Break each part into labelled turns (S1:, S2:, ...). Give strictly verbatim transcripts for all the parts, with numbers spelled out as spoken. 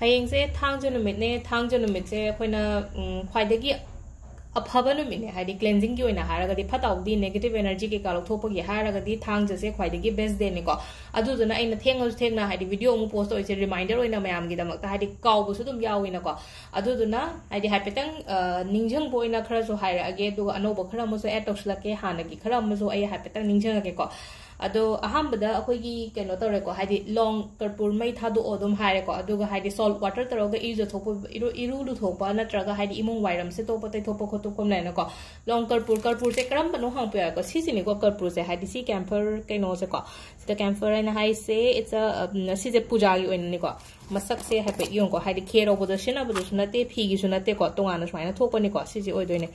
S1: हयेंसे थांजा नुमितने थांजा नुमितसे अखोइना ख्वाइदगी अफब नुमितने हाइदि cleansing की ओइना हारगदि फताउदी negative energy के कालथोपगी हारगदि थांजासे ख्वाइदगी best day निको अदुदुना अइना थेंगस थेंगना हाइदि वीडियो अमु पोस्ट ओइसे रिमाइंडर ओइना मयाम गी दमकता हाइदि काउबुसु दुम याविनको अदुदुना हाइदि हाइपेतंग निंजंग बोइना खरसु हाइरागे दुगा अनोबो खरा मुसु एड तौसलके हानगी खरा मुसु अइ हाइपेतंग निंजंगके को अदो अहमबदा अखोइगी केनो तौरेको हाइदि लोंग कर्पूर मै थादो ओदुम हाइरेको अदुगा हाइदि सॉल्ट वाटर तरोगा इजो थोपो इरु इरु लु थोपा नत्रगा हाइदि इमुंग वाइरम से तोपो तै थोपो खोतो कोमनाइनको लोंग कर्पूर कर्पूर से करम बनो हांपयाको सिसिनिको कर्पूर से हाइदि सी कैंफर केनो से को सिदा कैंफर आइना हाइ से इट्स अ सिजे पूजागी ओइननिको मसक से हैपे योंको हाइदि खेरोबोदो सिनाबोदो सुनते फीगी सुनते को तोंगाना सुमाइना थोपनिको सिजे ओइदोइने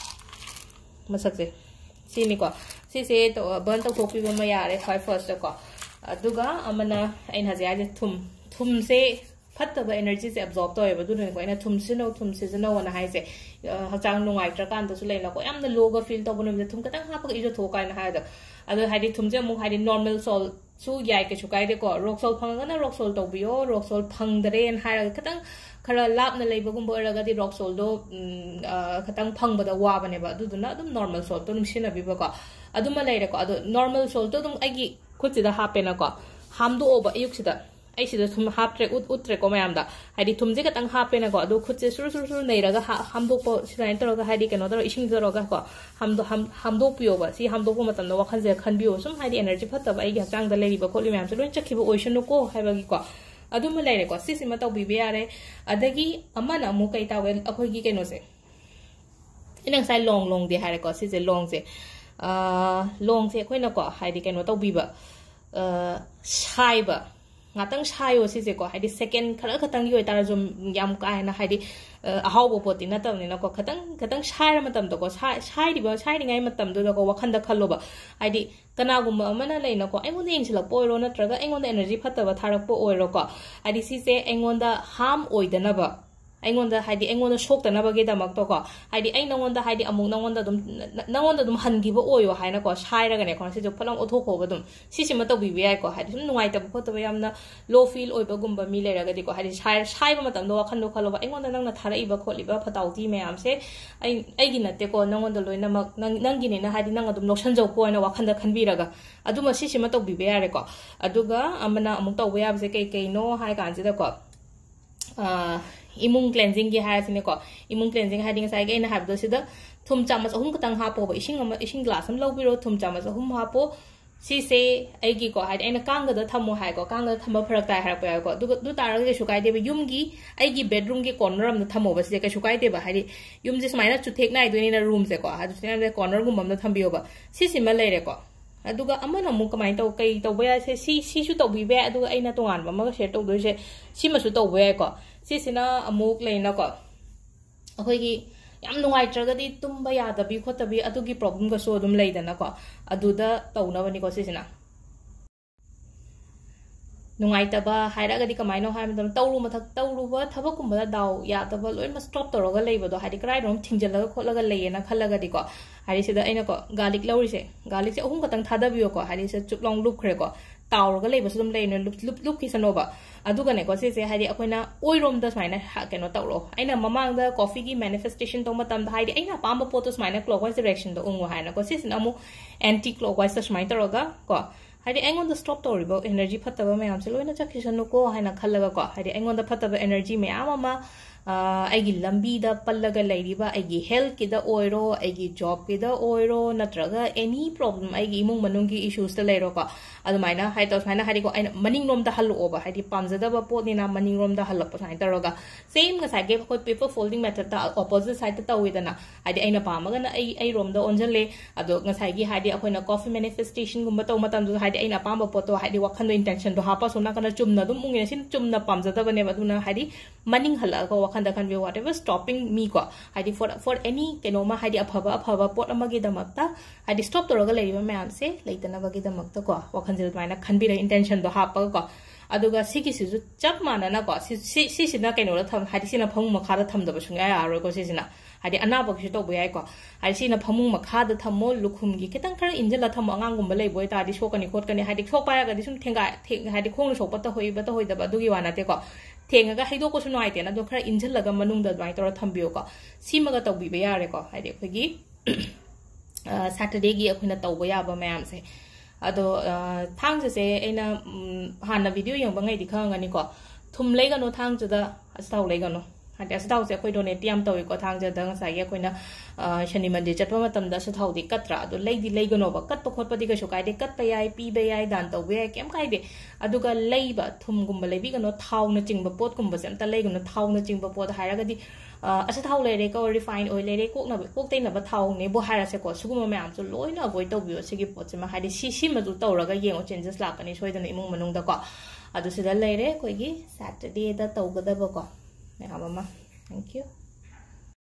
S1: मसक से सिनिको सिसे तो बन तो थोपी बम यारे खाइ फर्स्ट को अदुगा अमना इन हजाजे थुम थुम से फत्तब एनर्जी से अब्सॉर्ब तो एबदु ने को इन थुम सिनो थुम सिजनो वन हाइसे हचांग नुंगाइत्र कान दसु लेना को यामना लोग फील तो बनु थुम कतंग हापक इजो थोका इन हायदा अदु हाइदि थुम जे मु हाइदि नॉर्मल सोल सु याइ के छुकाइदे को रॉक सोल फंगना रॉक सोल तो बियो रॉक सोल फंगदरे एन हायरा कतंग खरा लापना लेबगुम ओरगदि रॉक सोल दो खतंग फंगबदा वाबनेबा अदुदुना अदुम नॉर्मल सोल तो निमसिना बिबको अदुमा लेरेको अदु नॉर्मल सोल तो दुम आइगी खुचिदा हापेनाको हामदो ओबा अयुक्सिदा आइसिदा थुम हाप्ट्रे उत उट्रेको मयामदा हाइदि थुमजे कतंग हापेनाको अदु खुचे सुरु सुरु सुरु नैरगा हामदोपो सिनाइन तरोगा हाइदि केनो तरो इसिंग तरोगा को हामदो हाम हामदोपियोबा सि हामदोपो मतमदा वखनजे खनबियो सुम हाइदि एनर्जी फत्तबा आइगी हचांगदा लेरिबा खोलि मयामसे लोइन चखिबो ओइसनुको हाइबागी को अदुमा लेरेको सिसिमा तौबिबे यारे अदगी अमना अमु कै तावे अखोइगी केनोसे इनंग साइ लोंग लोंग दे हारेको सिजे लोंग से लोंग से अखोइना को हाइदि केनो तौबिबा साइबा ngatang sayo si se ko haidi second khara khatang yoi tar zum yam ka na haidi ahawbo poti na tam ni na ko khatang khatang sai ra matam to ko sai sai di ba sai di ngai matam do ko wakhan da khallo ba haidi kana gum amana lei na ko aingon ing silak poiro na traga aingon energy phatta ba tharak po oiro ko haidi si se aingon da harm oidana ba aingon da haidi aingon da shok da na ba ge da mak to ko haidi ai nangon da haidi amung nangon da dum nangon da dum hangi ba oyo haina ko sai ra ga ne ko si jo phalam otho ko ba dum si si ma to bi bi ai ko haidi sum nuai ta ko to ba yamna low feel oi ba gum ba mi le ra ga di ko haidi sai sai ba matam do wakhan do khalo ba aingon da nang na thara i ba kholi ba phatau ti me am se ai ai gi na te ko nangon da loina mak nang gi ne na haidi nang adum nokshan jo ko na wakhan da khan bi ra ga aduma si si ma to bi bi ai ko aduga amana amuk to ba ya se kai kai no hai kan se da ko imung cleansing gi ha sine ko imung cleansing ha ding sai ge na ha do sida thum chamas ahum katang ha po ba ising ama ising glass am lo biro thum chamas ahum ha po si se ai gi ko ha aina kang ga da thamo ha ko kang ga thamba pharak tai ha pa ko du du tar ga su kai de ba yum gi ai gi bedroom gi corner am da thamo ba se ka su kai de ba ha ri yum je smaina chu thek nai do ni na room se ko ha du se corner gum am da thambiyo ba si si ma le re ko aduga amana mu kamai to kai to ba se si si su to bi be aduga aina to an ba ma share to do se si ma su to be ko सिसिना अमुक लेना को अखोइगी याम नुंगाइ ट्रगदी तुम्बा यादबी खोतबी अदुगी problem का सो दुम लेदना को अदुदा तौनबनी को सिसिना नुंगाइतबा हाइरागदी कमाइनो high मतम तौरु मथक तौरुबा थबकुंबा दाव यादबा लोइन म स्टॉप तौरगा लेबदो हाइदि क्राइ रोम थिंजलगा खोलगा लेयना खलगदी को हाइदि सिदा अइना को गार्लिक लौरिसे गार्लिक से अहुम कतंग थादबियो को हाइदि से चुपलोंग लुपख्रे को ताउरगा लेबसु दुम लेनो लुप लुप लुप किसनोबा अदुगा ने को से से हाइदि अखोइना ओइरोम द स्माइना केनो तौरो अइना ममांग द कॉफी की मैनिफेस्टेशन तो मतम द हाइदि अइना पाम पोतो स्माइना क्लॉकवाइज डायरेक्शन द उंगो हाइना को सिसिना अमु एंटी क्लॉकवाइज द स्माइ तौरगा को हाइदि अइंगोन द स्टॉप तौरिबो एनर्जी फत्तबा मयाम से लोइना चखिसनु को हाइना खल्लगा को हाइदि अइंगोन द फत्तबा एनर्जी मयाम अमा आइगी लंबी द पल्लगा लेरिबा आइगी हेल्थ की द ओइरो आइगी जॉब की द ओइरो नत्रगा एनी प्रॉब्लम आइगी इमुंग मनुंग की इश्यूज द लेरो को अदुमाइना हाइ तो साइना हाइदि को आइना मनिंग रोम द हल्लो ओबा हाइदि पामजदबा पोनिना मनिंग रोम द हल्लप साइन तरोगा सेम गसाइ गे कोइ पेपर फोल्डिंग मेथड द ऑपोजिट साइड द तविदना हाइदि आइना पामगा ना आई आई रोम द ओनजले अदो गसाइ गी हाइदि अखोइना कॉफी मैनिफेस्टेशन गुम तो मतम दु हाइदि आइना पाम पोतो हाइदि वखन दो इंटेंशन दो हापा सोना कना चुमना दुम उंगे सिन चुमना पामजदबने बदुना हाइदि मनिंग हल्ला को वखन द कन whatever stopping me ko haidi for for any kenoma haidi aphaba aphaba pot amagi damakta haidi stop toroga leiba mayam se leitana bagi damakta ko wakhanjil maina khanbira intention do hapa ko aduga sigi sisu chap mana na ko si si sina keno la tham haidi sina phang makha da tham da basunga ya aro ko sina haidi anaba ki to boyai ko haidi sina phamung makha da thammo lukhum gi kitang khara injala tham angang gum balai boy ta di sokani khot kani haidi sok pa ga di sum thenga haidi khong sok pa ta hoi ba ta hoi da ba dugi wana te ko ꯊꯦꯡꯉꯒ ꯍꯩꯗꯣꯛꯄꯁꯨ ꯅꯨꯡꯉꯥꯏꯇꯦꯅ ꯑꯗꯣ ꯈꯔ ꯏꯟꯖꯤꯜꯂꯒ ꯃꯅꯨꯡꯗ ꯑꯗꯨꯃꯥꯏꯅ ꯇꯧꯔ ꯊꯝꯕꯤꯌꯨꯀꯣ ꯁꯤꯃꯒ ꯇꯧꯕꯤꯕ ꯌꯥꯔꯦꯀꯣ ꯍꯥꯏꯗꯤ ꯑꯩꯈꯣꯏꯒꯤ ꯁꯦꯇꯔꯗꯦꯒꯤ ꯑꯩꯈꯣꯏꯅ ꯇꯧꯕ ꯌꯥꯕ ꯃꯌꯥꯝꯁꯦ ꯑꯗꯣ ꯊꯥꯡꯖꯁꯦ ꯑꯩꯅ ꯍꯥꯟꯅ ꯚꯤꯗꯤꯑꯣ ꯌꯦꯡꯕꯉꯩꯗꯤ ꯈꯪꯉꯅꯤꯀꯣ ꯊꯨꯝ ꯂꯩꯒꯅꯣ ꯊꯥꯡꯖꯗ ꯑꯆꯥꯊꯥꯎ ꯂꯩꯒꯅꯣ ꯍꯥꯏꯗꯤ ꯑꯆꯥꯊꯥꯎꯁꯦ ꯑꯩꯈꯣꯏ ꯗꯣꯅꯦꯠꯇꯤ ꯌꯥꯝ ꯇꯧꯋꯤꯀꯣ ꯊꯥꯡꯖꯗ ꯉꯁꯥꯏꯒꯤ ꯑꯩꯈꯣꯏꯅ ꯁꯅꯤ ꯃꯟꯗꯤꯔ ꯆꯠꯄ ꯃꯇꯝꯗ ꯑꯆꯥꯊꯥꯎꯗꯤ ꯀꯠꯇ꯭ꯔꯥ ꯑꯗꯣ ꯂꯩꯗꯤ ꯂꯩꯒꯅꯣꯕ ꯀꯠꯄ ꯈꯣꯠꯄꯗꯤ ꯀꯩꯁꯨ ꯀꯥꯏꯗꯦ ꯀꯠꯄ ꯌꯥꯏ ꯄꯤꯕ ꯌꯥꯏ ꯗꯥꯟ ꯇꯧꯕ ꯌꯥꯏ ꯀꯩꯝ ꯀꯥꯏꯗꯦ ꯑꯗꯨꯒ ꯂꯩꯕ ꯊꯨꯝꯒꯨꯝꯕ ꯂꯩꯕꯤꯒꯅꯣ ꯊꯥꯎꯅ ꯆꯤꯡꯕ ꯄꯣꯠꯀꯨꯝꯕꯁꯦ ꯑꯝꯇ ꯂꯩꯒꯅꯣ ꯊꯥꯎꯅ ꯆꯤꯡꯕ ꯄꯣꯠ ꯍꯥꯏꯔꯒꯗꯤ ꯑꯆꯥꯊꯥꯎ ꯂꯩꯔꯦꯀꯣ ꯔꯤꯐꯥꯏꯟ ꯑꯣꯏꯜ ꯂꯩꯔꯦ ꯀꯣꯛꯅꯕ ꯀꯣꯛ ꯇꯩꯅꯕ ꯊꯥꯎꯅꯦꯕꯨ ꯍꯥꯏꯔꯁꯦꯀꯣ ꯁꯤꯒꯨꯝꯕ ꯃꯌꯥꯝꯁꯨ ꯂꯣꯏꯅ ꯑꯦꯚꯣꯏꯗ ꯇꯧꯕꯤꯌꯣ ꯁꯤꯒꯤ ꯄꯣꯠꯁꯤꯃ ꯍꯥꯏꯗꯤ ꯁꯤ ꯁꯤꯃꯁꯨ ꯇꯧꯔꯒ ꯌꯦꯡꯉꯣ ꯆꯦꯟꯖꯦꯁ ꯂꯥꯛꯀꯅꯤ ꯁꯣꯏꯗꯅ ꯏꯃꯨꯡ ꯃꯅꯨꯡꯗꯀꯣ ꯑꯗꯨ ꯁꯤꯗ ꯂꯩꯔꯦ ꯑꯩꯈꯣꯏꯒꯤ ꯁꯦꯇꯔꯗꯦꯗ ꯇꯧꯒꯗꯕꯀꯣ ꯃꯌꯥꯝ ꯑꯃ ꯊꯦꯡꯛ ꯌꯨ